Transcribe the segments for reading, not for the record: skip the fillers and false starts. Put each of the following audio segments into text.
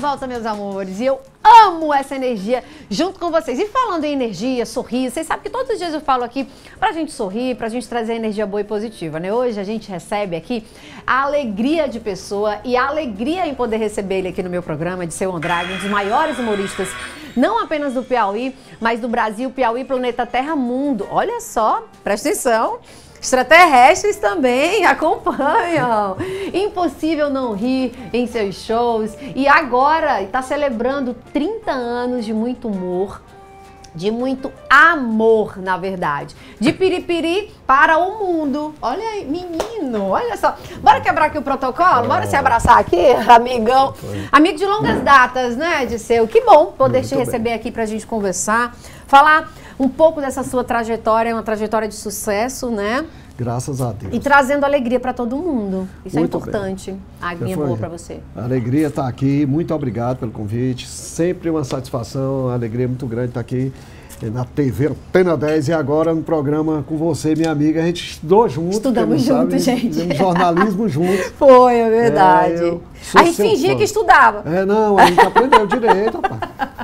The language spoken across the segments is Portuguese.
volta, meus amores, e eu amo essa energia junto com vocês. E falando em energia, sorriso, vocês sabem que todos os dias eu falo aqui pra gente sorrir, pra gente trazer energia boa e positiva, né? Hoje a gente recebe aqui a alegria de pessoa e a alegria em poder receber ele aqui no meu programa, de Seu Andrade, um dos maiores humoristas, não apenas do Piauí, mas do Brasil, Piauí, planeta Terra, mundo. Olha só, presta atenção. Extraterrestres também acompanham. Impossível não rir em seus shows. E agora está celebrando 30 anos de muito humor, de muito amor, na verdade. De Piripiri para o mundo. Olha aí, menino, olha só. Bora quebrar aqui o protocolo? Bora se abraçar aqui, amigão. Amigo de longas datas, né, Disseu? Que bom poder te receber aqui pra gente conversar. Falar um pouco dessa sua trajetória, uma trajetória de sucesso, né? Graças a Deus. E trazendo alegria para todo mundo. Isso muito é importante. A aguinha boa para você. A alegria está aqui. Muito obrigado pelo convite. Sempre uma satisfação, uma alegria muito grande estar aqui na TV Antena 10 e agora no programa com você, minha amiga. A gente estudou junto. Estudamos juntos, gente. Fizemos jornalismo juntos. Foi, é verdade. A gente fingia que estudava. Não, a gente aprendeu direito, rapaz.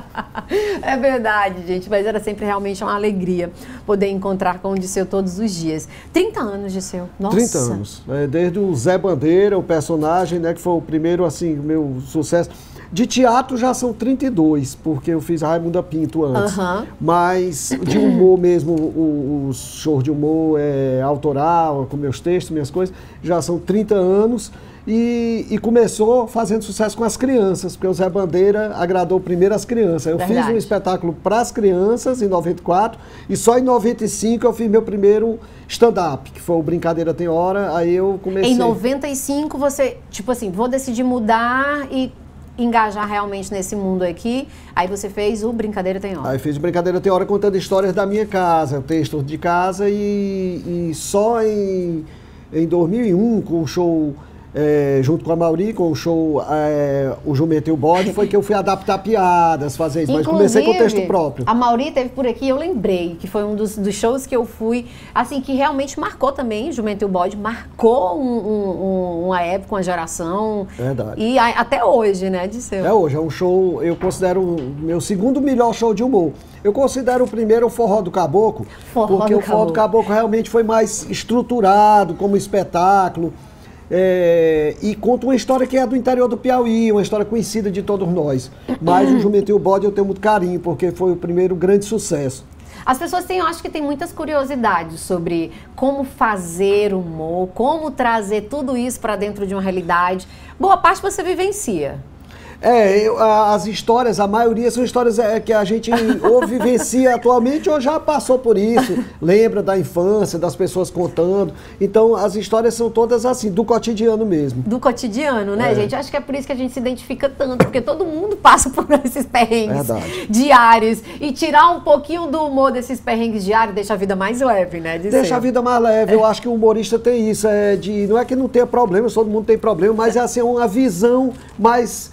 É verdade, gente, mas era sempre realmente uma alegria poder encontrar com o Disseu todos os dias. 30 anos, Disseu. Nossa. 30 anos. Desde o Zé Bandeira, o personagem, né, que foi o primeiro, assim, meu sucesso. De teatro já são 32, porque eu fiz Raimunda Pinto antes. Mas de humor mesmo, o show de humor autoral, com meus textos, minhas coisas, já são 30 anos. E começou fazendo sucesso com as crianças, porque o Zé Bandeira agradou primeiro as crianças. Eu fiz um espetáculo para as crianças em 94 e só em 95 eu fiz meu primeiro stand-up, que foi o Brincadeira Tem Hora, aí eu comecei... Em 95 você, tipo assim, vou decidir mudar e engajar realmente nesse mundo aqui, aí você fez o Brincadeira Tem Hora. Aí fiz o Brincadeira Tem Hora contando histórias da minha casa, textos de casa e só em 2001 com o show... junto com a Mauri, com o show O Jumento e o Bode, foi que eu fui adaptar piadas, fazer isso, mas comecei com o texto próprio. A Mauri teve por aqui, eu lembrei, que foi um dos shows que eu fui, assim, que realmente marcou também, Jumento e o Bode, marcou uma época, uma geração. Verdade. E até hoje, né, Disseu? É hoje, é um show, eu considero o meu segundo melhor show de humor. Eu considero o primeiro o Forró do Caboclo, porque o Forró do Caboclo realmente foi mais estruturado como espetáculo. E conta uma história que é do interior do Piauí, uma história conhecida de todos nós. Mas o Jumento e o Bode eu tenho muito carinho, porque foi o primeiro grande sucesso. As pessoas eu acho que tem muitas curiosidades sobre como fazer humor, como trazer tudo isso para dentro de uma realidade. Boa parte você vivencia. As histórias, a maioria são histórias que a gente ou vivencia atualmente ou já passou por isso, lembra da infância, das pessoas contando. Então, as histórias são todas assim, do cotidiano mesmo. Do cotidiano, né, gente? Acho que é por isso que a gente se identifica tanto, porque todo mundo passa por esses perrengues diários. E tirar um pouquinho do humor desses perrengues diários deixa a vida mais leve, né? Deixa a vida mais leve. Eu acho que o humorista tem isso, não é que não tenha problema, todo mundo tem problema, mas é assim, uma visão mais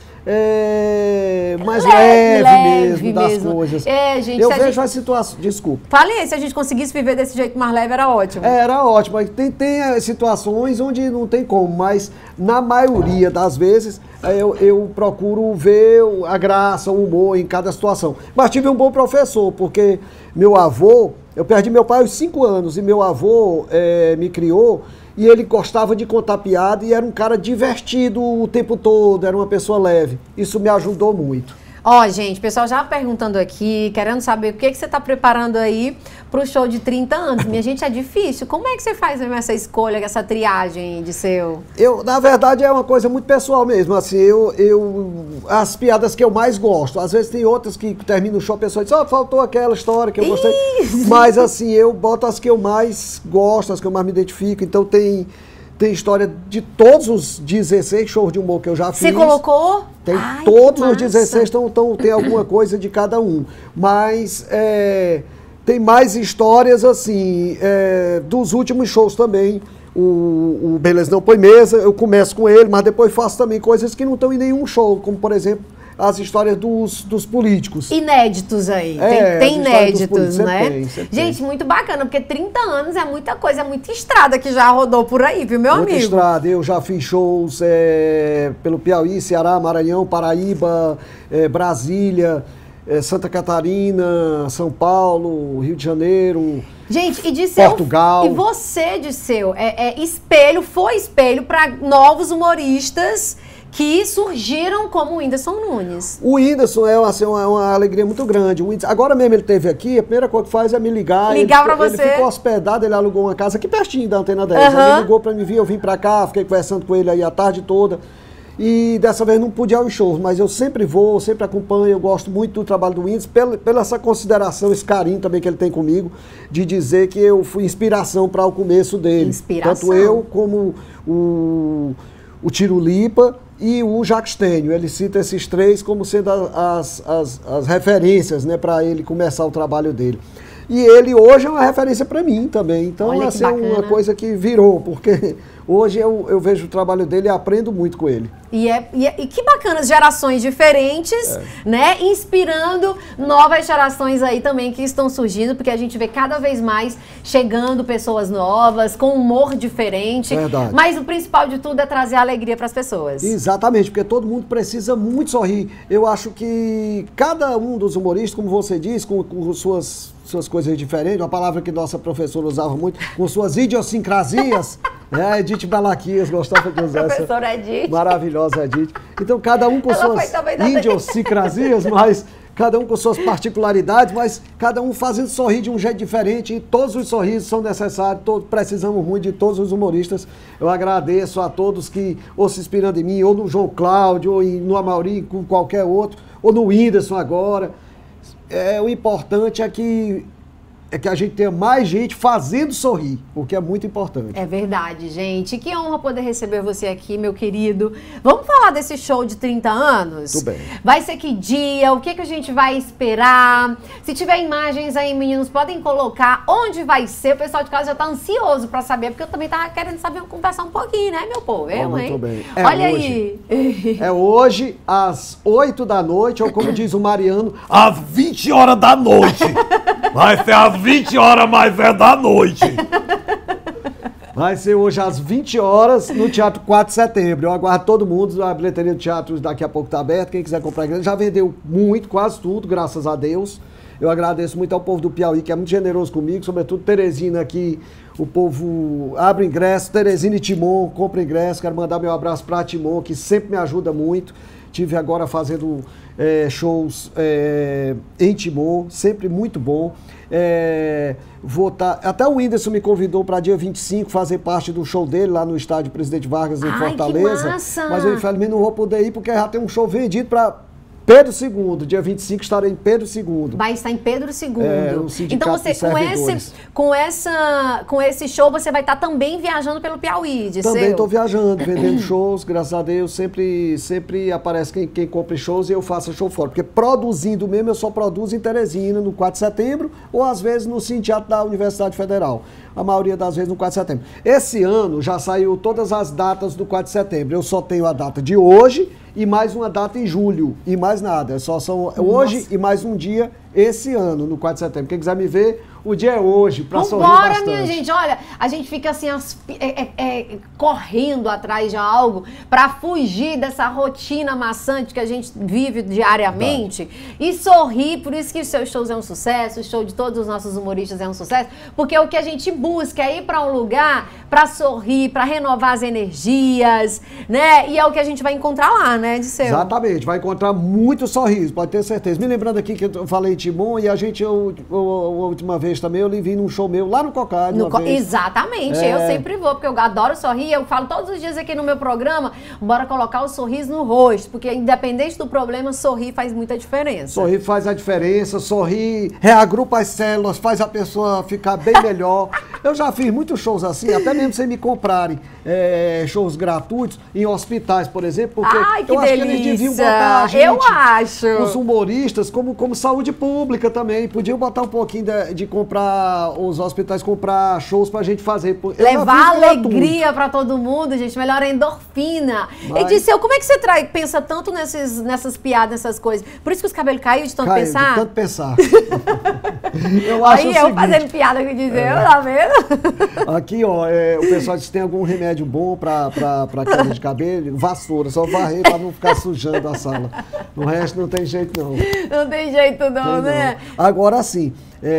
leve mesmo das coisas. Gente, eu vejo as situações... Desculpa. Falei, se a gente conseguisse viver desse jeito mais leve, era ótimo. Era ótimo. Tem situações onde não tem como, mas na maioria das vezes eu procuro ver a graça, o humor em cada situação. Mas tive um bom professor, porque meu avô... Eu perdi meu pai aos 5 anos e meu avô me criou... E ele gostava de contar piada e era um cara divertido o tempo todo, era uma pessoa leve. Isso me ajudou muito. Gente, o pessoal já perguntando aqui, querendo saber o que você está preparando aí para o show de 30 anos. Minha gente, é difícil. Como é que você faz essa escolha, essa triagem, Disseu? Na verdade, é uma coisa muito pessoal mesmo. Assim, as piadas que eu mais gosto. Às vezes tem outras que terminam o show, a pessoa diz, faltou aquela história que eu gostei. Mas assim, eu boto as que eu mais gosto, as que eu mais me identifico. Então tem história de todos os 16 shows de humor que eu já fiz. Você colocou? Tem todos os 16, tem alguma coisa de cada um. Mas tem mais histórias, assim, dos últimos shows também. O Beleza Não Põe Mesa, eu começo com ele, mas depois faço também coisas que não estão em nenhum show, como, por exemplo, as histórias dos políticos. Inéditos aí. Tem inéditos, né? Gente, muito bacana, porque 30 anos é muita coisa, é muita estrada que já rodou por aí, viu, meu amigo? Muita estrada. Eu já fiz shows pelo Piauí, Ceará, Maranhão, Paraíba, Brasília, Santa Catarina, São Paulo, Rio de Janeiro, gente, e Disseu, Portugal. E você, Disseu, foi espelho para novos humoristas que surgiram como o Whindersson Nunes. O Whindersson é uma alegria muito grande. Agora mesmo ele esteve aqui, a primeira coisa que faz é me ligar. Ligar pra você. Ele ficou hospedado, ele alugou uma casa aqui pertinho da Antena 10. Ele ligou pra me vir, eu vim pra cá, fiquei conversando com ele aí a tarde toda. E dessa vez não pude ir aos shows, mas eu sempre vou, sempre acompanho, eu gosto muito do trabalho do Whindersson, pela essa consideração, esse carinho também que ele tem comigo, de dizer que eu fui inspiração para o começo dele. Inspiração. Tanto eu como o Tiro Lipa e o Jacques Stênio. Ele cita esses três como sendo as referências, né, para ele começar o trabalho dele. E ele hoje é uma referência para mim também. Então, essa é uma coisa que virou, porque hoje eu vejo o trabalho dele e aprendo muito com ele. E que bacana, gerações diferentes, né? Inspirando novas gerações aí também que estão surgindo, porque a gente vê cada vez mais chegando pessoas novas, com humor diferente. Verdade. Mas o principal de tudo é trazer alegria para as pessoas. Exatamente, porque todo mundo precisa muito sorrir. Eu acho que cada um dos humoristas, como você disse, com suas coisas diferentes, uma palavra que nossa professora usava muito, com suas idiosincrasias, né? Edith Balaquias gostava de usar essa. Professora Edith. Maravilhosa Edith. Então, cada um com suas idiosincrasias, mas cada um com suas particularidades, mas cada um fazendo sorrir de um jeito diferente, e todos os sorrisos são necessários, precisamos muito de todos os humoristas. Eu agradeço a todos que ou se inspirando em mim, ou no João Cláudio, ou no Amaury, com qualquer outro, ou no Whindersson agora. O importante é que a gente tenha mais gente fazendo sorrir, o que é muito importante. É verdade, gente. Que honra poder receber você aqui, meu querido. Vamos falar desse show de 30 anos? Tudo bem. Vai ser que dia? O que a gente vai esperar? Se tiver imagens aí, meninos, podem colocar onde vai ser. O pessoal de casa já tá ansioso pra saber, porque eu também tava querendo saber, conversar um pouquinho, né, meu povo? Muito bem. Olha hoje. aí. É hoje, às 8 da noite, ou como diz o Mariano, às 20 horas da noite. Vai ser às 20 horas, mas é da noite. Vai ser hoje às 20 horas no Teatro 4 de Setembro. Eu aguardo todo mundo. A bilheteria do teatro daqui a pouco está aberta. Quem quiser comprar ingresso, já vendeu muito, quase tudo, graças a Deus. Eu agradeço muito ao povo do Piauí, que é muito generoso comigo, sobretudo Teresina aqui. O povo abre ingresso. Teresina e Timon, compra ingresso. Quero mandar meu abraço para Timon, que sempre me ajuda muito. Tive agora fazendo shows em Timon, sempre muito bom. Até o Whindersson me convidou para dia 25 fazer parte do show dele lá no estádio Presidente Vargas em Fortaleza. Que massa. Mas eu infelizmente não vou poder ir porque já tem um show vendido para Pedro II, dia 25 estarei em Pedro II. Vai estar em Pedro II. Então você, com esse show, você vai estar também viajando pelo Piauí, Também estou viajando, vendendo shows, graças a Deus, sempre aparece quem compra shows e eu faço show fora. Porque produzindo mesmo, eu só produzo em Teresina, no 4 de setembro, ou às vezes no Cine Teatro da Universidade Federal. A maioria das vezes no 4 de setembro. Esse ano já saiu todas as datas do 4 de setembro. Eu só tenho a data de hoje e mais uma data em julho. E mais nada. Só são hoje e mais um dia esse ano, no 4 de setembro. Quem quiser me ver, o dia é hoje, para sorrir bastante. Minha gente. Olha, a gente fica assim, correndo atrás de algo para fugir dessa rotina maçante que a gente vive diariamente. Verdade. E sorrir. Por isso que os seus shows é um sucesso, o show de todos os nossos humoristas é um sucesso. Porque é o que a gente busca, é ir para um lugar para sorrir, para renovar as energias, né? E é o que a gente vai encontrar lá, né, Disseu? Exatamente. Vai encontrar muito sorriso, pode ter certeza. Me lembrando aqui que eu falei Timon e a gente, a última vez também, eu lhe vi num show meu lá no Cocá. Exatamente, eu sempre vou, porque eu adoro sorrir, eu falo todos os dias aqui no meu programa, bora colocar o sorriso no rosto, porque independente do problema, sorrir faz muita diferença. Sorrir faz a diferença, sorrir reagrupa as células, faz a pessoa ficar bem melhor. Eu já fiz muitos shows assim, até mesmo sem me comprarem shows gratuitos em hospitais, por exemplo, porque ai, que eu acho delícia. que eles deviam botar a gente, eu acho. os humoristas, como saúde pública também. Podiam botar um pouquinho de comprar, os hospitais comprar shows pra gente fazer. Levar alegria pra todo mundo, gente. Melhor a endorfina. E Disseu, como é que você pensa tanto nessas piadas, nessas coisas? Por isso que os cabelos caíram de tanto pensar? De tanto pensar. Eu acho aí eu fazendo piada com o Disseu, tá vendo? Aqui, ó, o pessoal diz que tem algum remédio bom pra queda de cabelo? Vassoura, só varrer pra não ficar sujando a sala. O resto não tem jeito, não. Não tem jeito, não, né? Agora sim,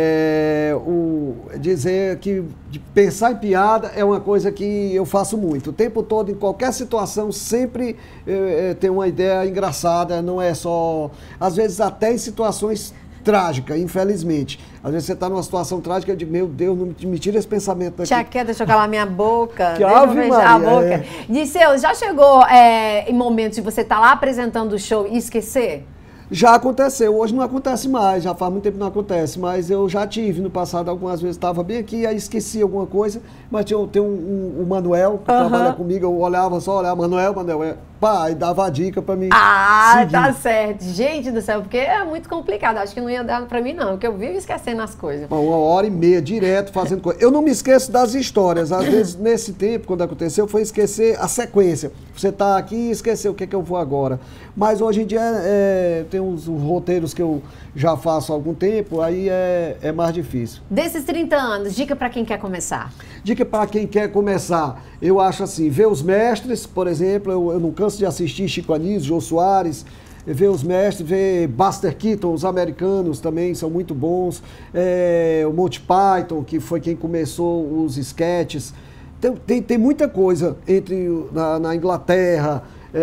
dizer que de pensar em piada é uma coisa que eu faço muito. O tempo todo, em qualquer situação, sempre tem uma ideia engraçada, não é só... Às vezes até em situações trágica, infelizmente. Às vezes você está numa situação trágica, eu digo, meu Deus, não me tira esse pensamento daqui. Tia Queda, deixa eu calar minha boca. Que ave Maria, a boca. Disseu, já chegou em momentos de você estar lá apresentando o show e esquecer? Já aconteceu, hoje não acontece mais, já faz muito tempo que não acontece, mas eu já tive no passado, algumas vezes estava bem aqui, aí esqueci alguma coisa, mas tem o Manuel, que trabalha comigo, eu olhava, Manuel, pá, e dava a dica pra mim seguir. Tá certo. Gente do céu, porque é muito complicado, acho que não ia dar pra mim não, porque eu vivo esquecendo as coisas. 1h30 direto fazendo coisa. Eu não me esqueço das histórias, às vezes nesse tempo, quando aconteceu, foi esquecer a sequência. Você tá aqui e esqueceu o que é que eu vou agora. Mas hoje em dia tem uns roteiros que eu já faço há algum tempo, aí é mais difícil. Desses 30 anos, dica pra quem quer começar? Dica para quem quer começar, eu acho assim, ver os mestres, por exemplo, eu não canso de assistir Chico Anísio, Jô Soares, ver os mestres, ver Buster Keaton, os americanos também são muito bons, o Monty Python, que foi quem começou os sketches, tem muita coisa na Inglaterra,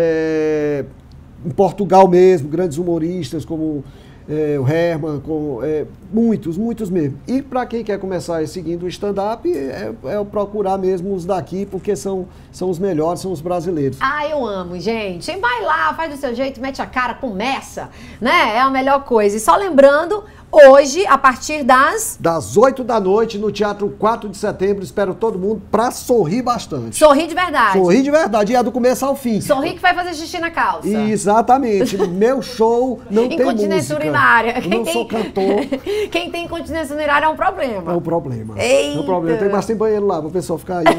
em Portugal mesmo, grandes humoristas como o Herman, muitos mesmo. E para quem quer começar seguindo o stand-up, procurar mesmo os daqui, porque são os melhores, são os brasileiros. Ah, eu amo, gente. Vai lá, faz do seu jeito, mete a cara, começa, né? É a melhor coisa. E só lembrando, hoje, a partir das 8 da noite, no Teatro 4 de Setembro, espero todo mundo pra sorrir bastante. Sorrir de verdade. Sorrir de verdade, e é do começo ao fim. Sorrir que vai fazer xixi na calça. Exatamente. Meu show não tem música. Incontinência urinária. Eu não sou cantor. Quem tem incontinência urinária é um problema. É um problema. Eita. É um problema. Mas tem banheiro lá, pra o pessoal ficar aí.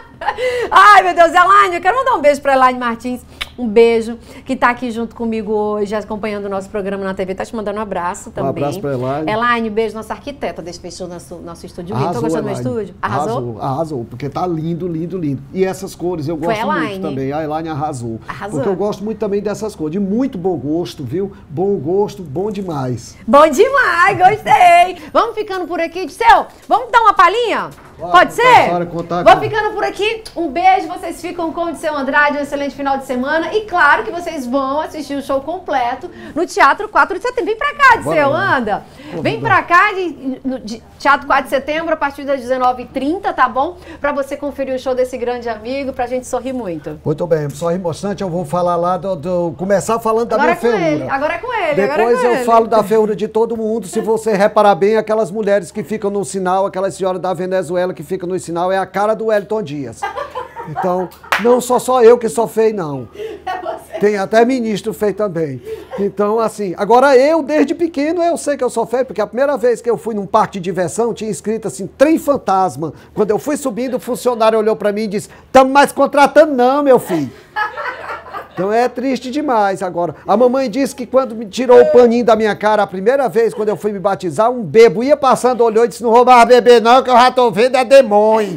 Ai, meu Deus, Elaine, eu quero mandar um beijo pra Elaine Martins. Um beijo, que tá aqui junto comigo hoje, acompanhando o nosso programa na TV. Tá te mandando um abraço também. Um abraço pra Elaine. Elaine, beijo, nossa arquiteta desse fechou nosso estúdio. Tô gostando do meu estúdio? Arrasou? Arrasou, porque tá lindo, lindo, lindo. E essas cores eu gosto muito também. A Elaine arrasou. Porque eu gosto muito também dessas cores. De muito bom gosto, viu? Bom gosto, bom demais. Bom demais, gostei. Vamos ficando por aqui, Disseu? Vamos dar uma palhinha? Pode ser? Vou ficando por aqui. Um beijo, vocês ficam com o Disseu Andrade, um excelente final de semana. E claro que vocês vão assistir o show completo no Teatro 4 de Setembro. Vem pra cá, Disseu, anda. Vem pra cá, de Teatro 4 de Setembro, a partir das 19h30, tá bom? Pra você conferir o show desse grande amigo, pra gente sorrir muito. Muito bem, sorrir bastante. Eu vou falar lá, começar falando da minha feiura. Agora é com ele. Depois eu falo da feiura de todo mundo. Se você reparar bem, aquelas mulheres que ficam no sinal, aquelas senhoras da Venezuela que ficam no sinal, é a cara do Wellington Dias. Então, não só eu que sou feio, não. Tem até ministro feio também. Então, assim, agora eu, desde pequeno, eu sei que eu sou feio, porque a primeira vez que eu fui num parque de diversão, tinha escrito assim, trem fantasma. Quando eu fui subindo, o funcionário olhou pra mim e disse, estamos mais contratando não, meu filho. Então é triste demais agora. A mamãe disse que quando me tirou o paninho da minha cara a primeira vez, quando eu fui me batizar, um bebo ia passando, olhou e disse, não vou mais beber não, que eu já tô vendo é demônio.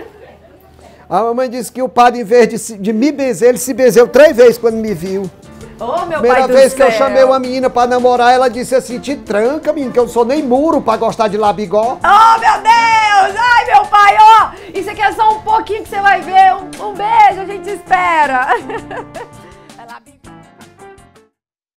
A mamãe disse que o padre, em vez de me benzer, ele se benzeu 3 vezes quando me viu. Oh, meu Primeira pai do vez céu. que eu chamei uma menina pra namorar, ela disse assim, te tranca, menino, que eu não sou nem muro pra gostar de labigó. Oh, meu Deus! Ai, meu pai, ó! Isso aqui é só um pouquinho que você vai ver. Um beijo!